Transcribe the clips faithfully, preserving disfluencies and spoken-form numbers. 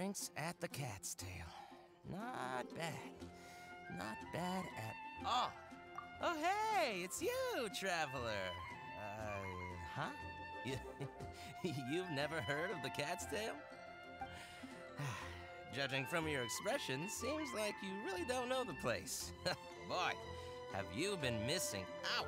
drinks at the Cat's Tail. Not bad. Not bad at all. Oh, hey, it's you, traveler. Uh, huh? You, you've never heard of the Cat's Tail? Judging from your expression, seems like you really don't know the place. Boy, have you been missing out.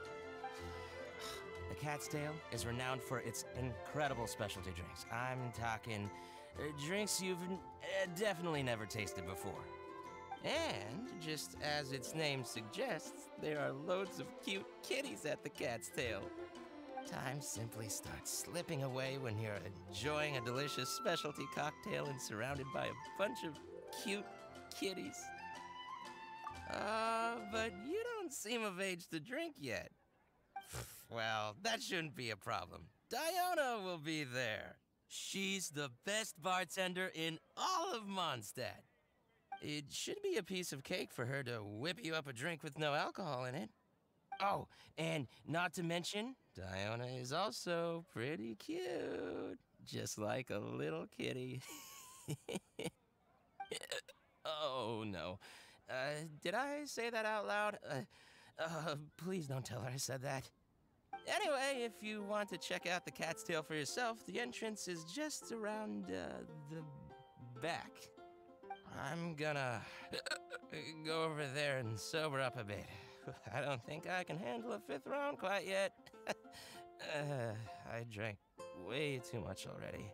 The Cat's Tail is renowned for its incredible specialty drinks. I'm talking uh, drinks you've uh, definitely never tasted before. And, just as its name suggests, there are loads of cute kitties at the Cat's Tail. Time simply starts slipping away when you're enjoying a delicious specialty cocktail and surrounded by a bunch of cute kitties. Uh, but you don't seem of age to drink yet. Well, that shouldn't be a problem. Diona will be there. She's the best bartender in all of Mondstadt. It should be a piece of cake for her to whip you up a drink with no alcohol in it. Oh, and not to mention, Diona is also pretty cute. Just like a little kitty. Oh, no. Uh, did I say that out loud? Uh, uh, please don't tell her I said that. Anyway, if you want to check out the Cat's Tail for yourself, the entrance is just around uh, the back. I'm gonna go over there and sober up a bit. I don't think I can handle a fifth round quite yet. uh, I drank way too much already.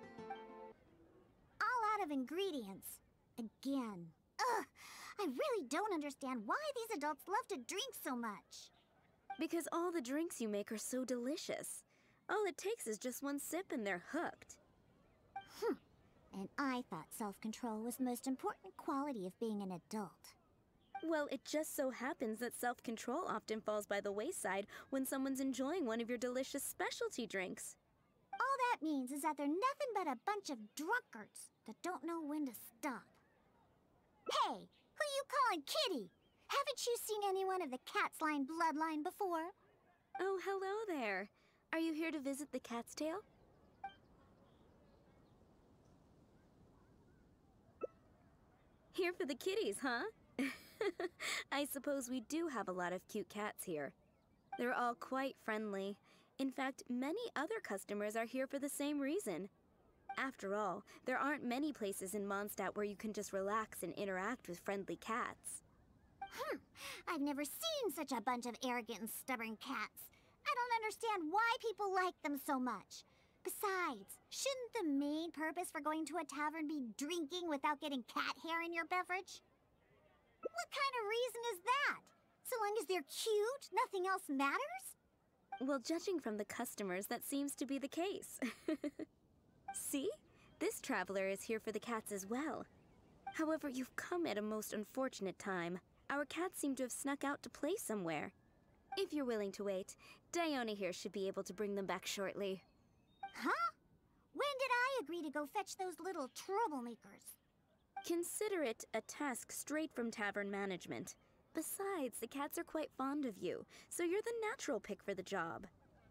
All out of ingredients. Again. Ugh, I really don't understand why these adults love to drink so much. Because all the drinks you make are so delicious. All it takes is just one sip and they're hooked. Hmm. And I thought self-control was the most important quality of being an adult. Well, it just so happens that self-control often falls by the wayside when someone's enjoying one of your delicious specialty drinks. All that means is that they're nothing but a bunch of drunkards that don't know when to stop. Hey, who you calling kitty? Haven't you seen anyone of the Cat's Line bloodline before? Oh, hello there. Are you here to visit the Cat's Tail? Here for the kitties, huh? I suppose we do have a lot of cute cats here. They're all quite friendly. In fact, many other customers are here for the same reason. After all, there aren't many places in Mondstadt where you can just relax and interact with friendly cats. Hmm, I've never seen such a bunch of arrogant and stubborn cats. I don't understand why people like them so much. Besides, shouldn't the main purpose for going to a tavern be drinking without getting cat hair in your beverage? What kind of reason is that? So long as they're cute, nothing else matters? Well, judging from the customers, that seems to be the case. See? This traveler is here for the cats as well. However, you've come at a most unfortunate time. Our cats seem to have snuck out to play somewhere. If you're willing to wait, Diona here should be able to bring them back shortly. Huh? When did I agree to go fetch those little troublemakers? Consider it a task straight from tavern management. Besides, the cats are quite fond of you, so you're the natural pick for the job.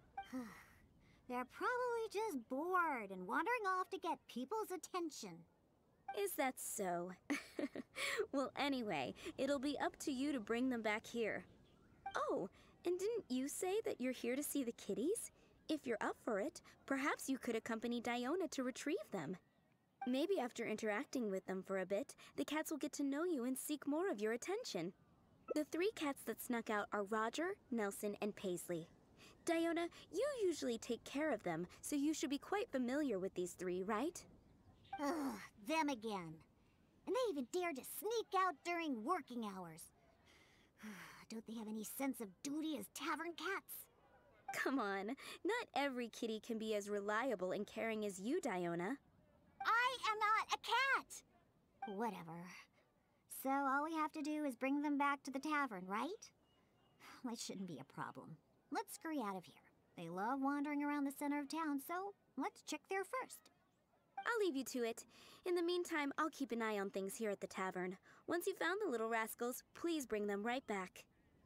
They're probably just bored and wandering off to get people's attention. Is that so? Well, anyway, it'll be up to you to bring them back here. Oh, and didn't you say that you're here to see the kitties? If you're up for it, perhaps you could accompany Diona to retrieve them. Maybe after interacting with them for a bit, the cats will get to know you and seek more of your attention. The three cats that snuck out are Roger, Nelson, and Paisley. Diona, you usually take care of them, so you should be quite familiar with these three, right? Ugh, them again. And they even dare to sneak out during working hours. Don't they have any sense of duty as tavern cats? Come on, not every kitty can be as reliable and caring as you, Diona. I am not a cat! Whatever. So all we have to do is bring them back to the tavern, right? Well, it shouldn't be a problem. Let's scurry out of here. They love wandering around the center of town, so let's check there first. I'll leave you to it. In the meantime, I'll keep an eye on things here at the tavern. Once you've found the little rascals, please bring them right back.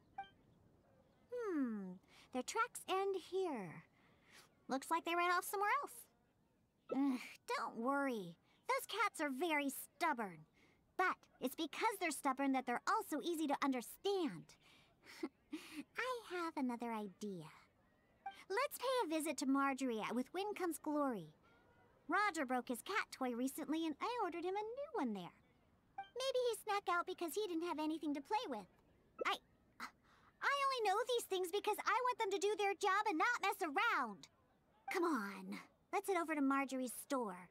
Hmm, their tracks end here. Looks like they ran off somewhere else. Ugh, don't worry. Those cats are very stubborn. But it's because they're stubborn that they're also easy to understand. I have another idea. Let's pay a visit to Marjorie at With Wind Comes Glory. Roger broke his cat toy recently and I ordered him a new one there. Maybe he snuck out because he didn't have anything to play with. I... I only know these things because I want them to do their job and not mess around. Come on, let's head over to Marjorie's store.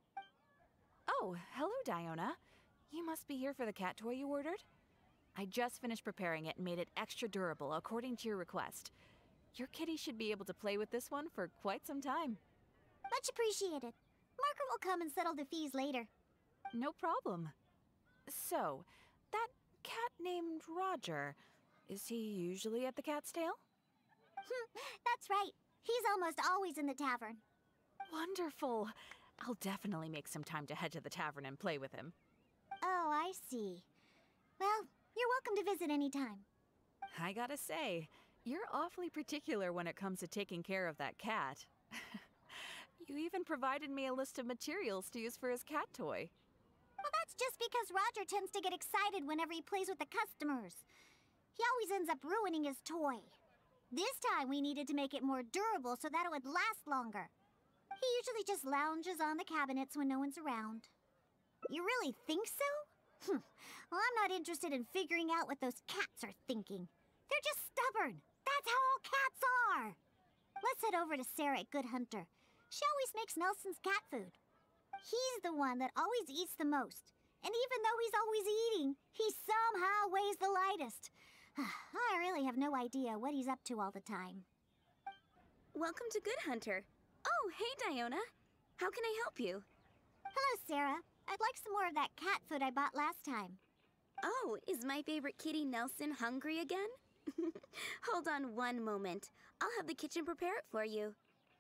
Oh, hello, Diona. You must be here for the cat toy you ordered? I just finished preparing it and made it extra durable according to your request. Your kitty should be able to play with this one for quite some time. Much appreciated. Margaret will come and settle the fees later. No problem. So, that cat named Roger, is he usually at the Cat's Tail? That's right. He's almost always in the tavern. Wonderful. I'll definitely make some time to head to the tavern and play with him. Oh, I see. Well, you're welcome to visit anytime. I gotta say, you're awfully particular when it comes to taking care of that cat. You even provided me a list of materials to use for his cat toy. Well, that's just because Roger tends to get excited whenever he plays with the customers. He always ends up ruining his toy. This time we needed to make it more durable so that it would last longer. He usually just lounges on the cabinets when no one's around. You really think so? Hm. Well, I'm not interested in figuring out what those cats are thinking. They're just stubborn. That's how all cats are. Let's head over to Sarah at Good Hunter. She always makes Nelson's cat food. He's the one that always eats the most. And even though he's always eating, he somehow weighs the lightest. I really have no idea what he's up to all the time. Welcome to Good Hunter. Oh, hey, Diona. How can I help you? Hello, Sarah. I'd like some more of that cat food I bought last time. Oh, is my favorite kitty Nelson hungry again? Hold on one moment. I'll have the kitchen prepare it for you.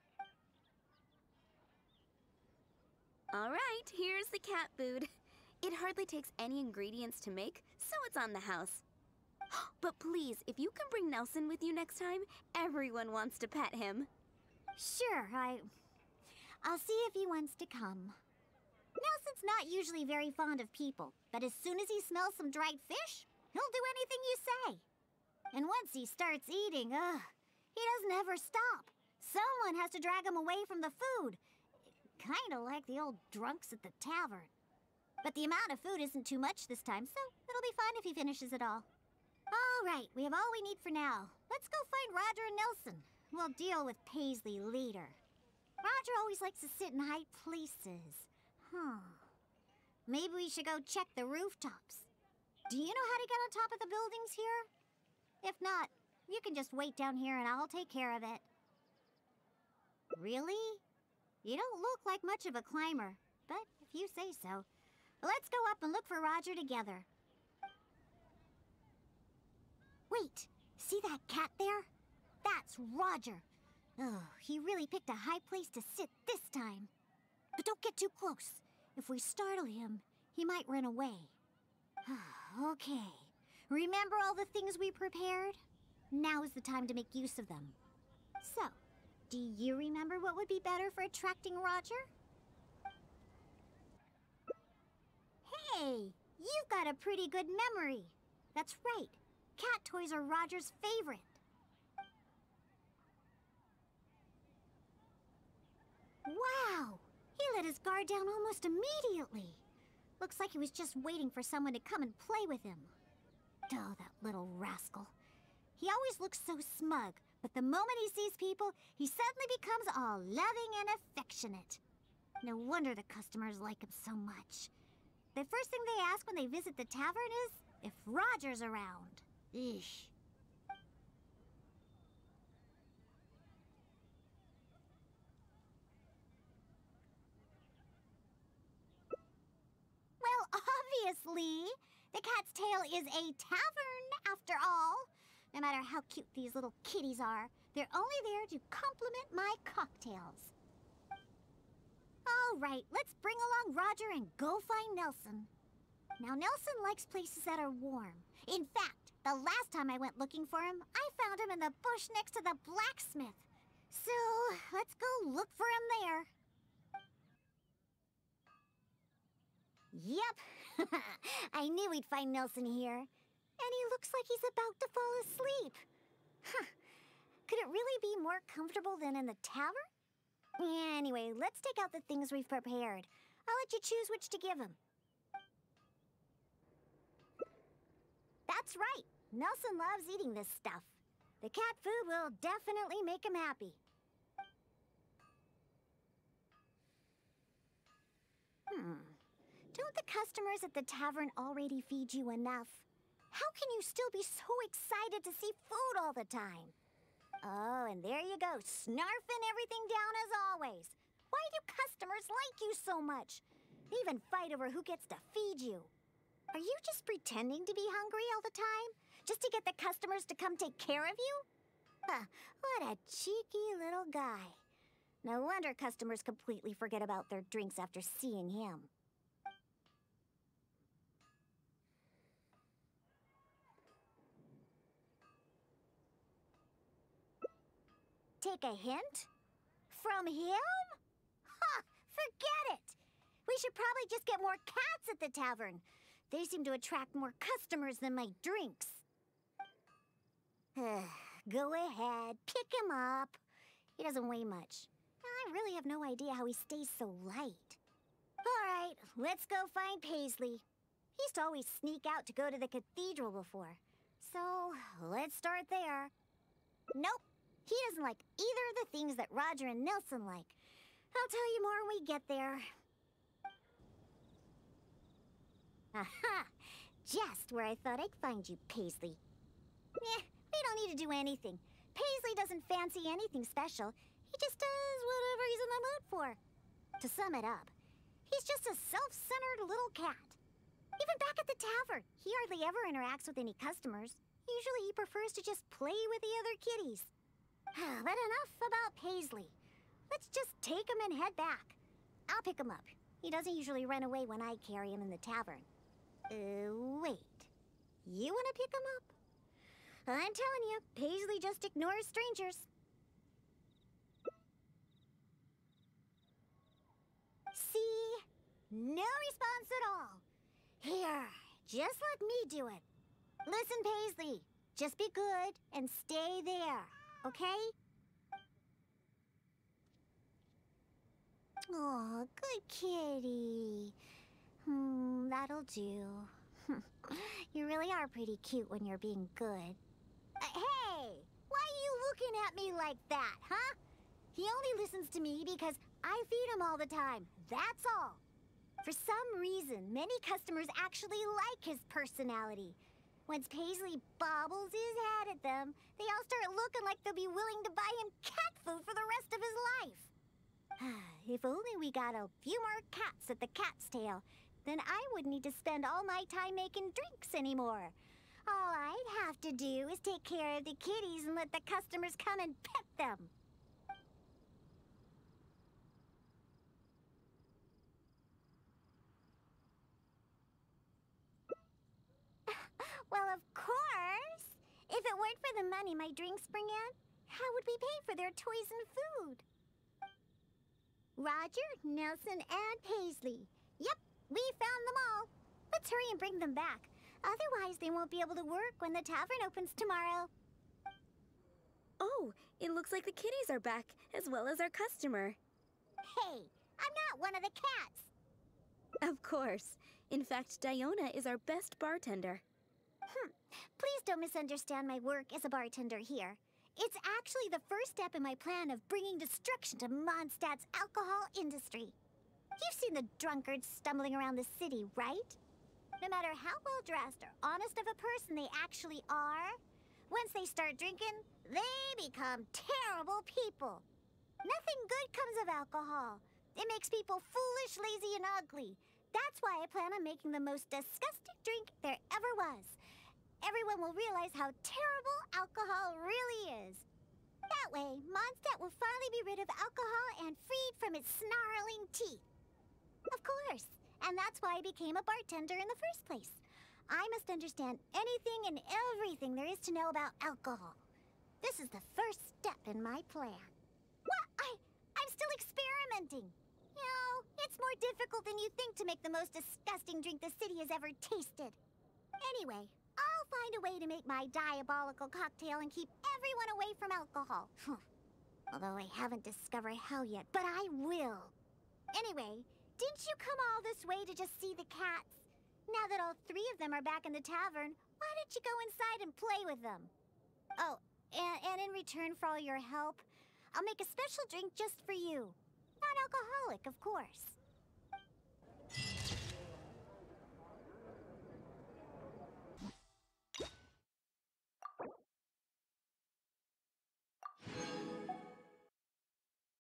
All right, here's the cat food. It hardly takes any ingredients to make, so it's on the house. But please, if you can bring Nelson with you next time, everyone wants to pet him. Sure, I... I'll see if he wants to come. Nelson's not usually very fond of people, but as soon as he smells some dried fish, he'll do anything you say. And once he starts eating, ugh, he doesn't ever stop. Someone has to drag him away from the food. Kinda like the old drunks at the tavern. But the amount of food isn't too much this time, so it'll be fine if he finishes it all. All right, we have all we need for now. Let's go find Roger and Nelson. We'll deal with Paisley later. Roger always likes to sit in high places. Huh. Maybe we should go check the rooftops. Do you know how to get on top of the buildings here? If not, you can just wait down here and I'll take care of it. Really? You don't look like much of a climber, but if you say so. Let's go up and look for Roger together. Wait, see that cat there? That's Roger. Oh, he really picked a high place to sit this time. But don't get too close. If we startle him, he might run away. Okay. Remember all the things we prepared? Now is the time to make use of them. So, do you remember what would be better for attracting Roger? Hey, you've got a pretty good memory. That's right. Cat toys are Roger's favorite. Wow! He let his guard down almost immediately. Looks like he was just waiting for someone to come and play with him. Oh, that little rascal. He always looks so smug, but the moment he sees people, he suddenly becomes all loving and affectionate. No wonder the customers like him so much. The first thing they ask when they visit the tavern is if Roger's around. Eesh. Well, obviously, the Cat's Tail is a tavern, after all. No matter how cute these little kitties are, they're only there to compliment my cocktails. All right, let's bring along Roger and go find Nelson. Now, Nelson likes places that are warm. In fact, the last time I went looking for him, I found him in the bush next to the blacksmith. So, let's go look for him there. Yep. I knew we'd find Nelson here. And he looks like he's about to fall asleep. Huh. Could it really be more comfortable than in the tavern? Anyway, let's take out the things we've prepared. I'll let you choose which to give him. That's right. Nelson loves eating this stuff. The cat food will definitely make him happy. Hmm. Don't the customers at the tavern already feed you enough? How can you still be so excited to see food all the time? Oh, and there you go, snarfing everything down as always. Why do customers like you so much? They even fight over who gets to feed you. Are you just pretending to be hungry all the time? Just to get the customers to come take care of you? Huh, what a cheeky little guy. No wonder customers completely forget about their drinks after seeing him. Take a hint? From him? Ha! Forget it! We should probably just get more cats at the tavern. They seem to attract more customers than my drinks. Go ahead, pick him up. He doesn't weigh much. I really have no idea how he stays so light. All right, let's go find Paisley. He used to always sneak out to go to the cathedral before. So, let's start there. Nope. He doesn't like either of the things that Roger and Nelson like. I'll tell you more when we get there. Aha! Just where I thought I'd find you, Paisley. Eh, we don't need to do anything. Paisley doesn't fancy anything special. He just does whatever he's in the mood for. To sum it up, he's just a self-centered little cat. Even back at the tavern, he hardly ever interacts with any customers. Usually he prefers to just play with the other kitties. But enough about Paisley. Let's just take him and head back. I'll pick him up. He doesn't usually run away when I carry him in the tavern. Uh, wait. You want to pick him up? I'm telling you, Paisley just ignores strangers. See? No response at all. Here, just let me do it. Listen, Paisley, just be good and stay there, okay? Aw, good kitty. Hmm, that'll do. You really are pretty cute when you're being good. Uh, hey! Why are you looking at me like that, huh? He only listens to me because I feed him all the time, that's all. For some reason, many customers actually like his personality. Once Paisley bobbles his head at them, they all start looking like they'll be willing to buy him cat food for the rest of his life. If only we got a few more cats at the cat's tail, then I wouldn't need to spend all my time making drinks anymore. All I'd have to do is take care of the kitties and let the customers come and pet them. Well, of course. If it weren't for the money my drinks bring in, how would we pay for their toys and food? Roger, Nelson, and Paisley. Yep, we found them all. Let's hurry and bring them back. Otherwise, they won't be able to work when the tavern opens tomorrow. Oh, it looks like the kitties are back, as well as our customer. Hey, I'm not one of the cats. Of course. In fact, Diona is our best bartender. Hmm. Please don't misunderstand my work as a bartender here. It's actually the first step in my plan of bringing destruction to Mondstadt's alcohol industry. You've seen the drunkards stumbling around the city, right? No matter how well-dressed or honest of a person they actually are, once they start drinking, they become terrible people. Nothing good comes of alcohol. It makes people foolish, lazy, and ugly. That's why I plan on making the most disgusting drink there ever was. Everyone will realize how terrible alcohol really is. That way, Mondstadt will finally be rid of alcohol and freed from its snarling teeth. Of course, and that's why I became a bartender in the first place. I must understand anything and everything there is to know about alcohol. This is the first step in my plan. What? I, I'm still experimenting. You know, It's more difficult than you think to make the most disgusting drink the city has ever tasted. Anyway, I'll find a way to make my diabolical cocktail and keep everyone away from alcohol. Although I haven't discovered how yet, but I will. Anyway, didn't you come all this way to just see the cats? Now that all three of them are back in the tavern, why don't you go inside and play with them? Oh, and, and in return for all your help, I'll make a special drink just for you. Non-alcoholic, of course.